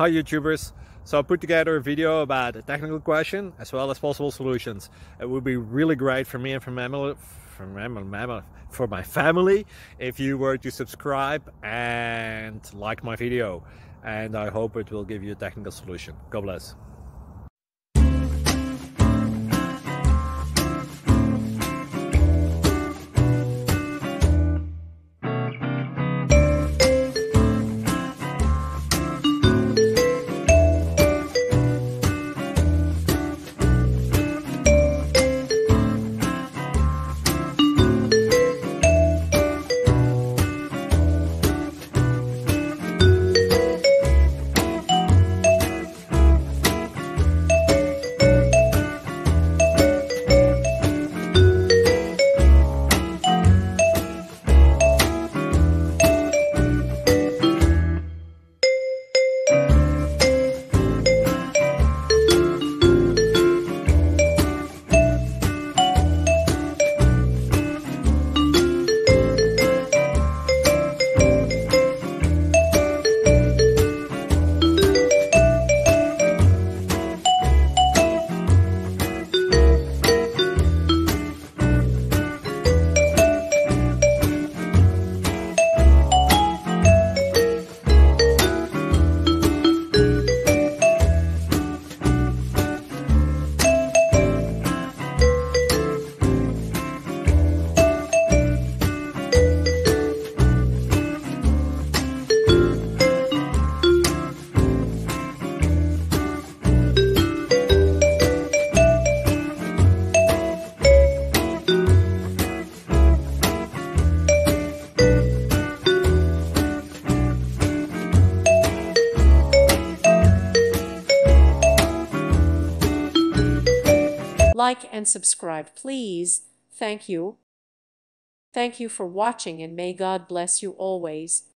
Hi YouTubers. So I put together a video about a technical question as well as possible solutions. It would be really great for me and for my family if you were to subscribe and like my video, and I hope it will give you a technical solution. God bless. Like and subscribe, please. Thank you. Thank you for watching, and may God bless you always.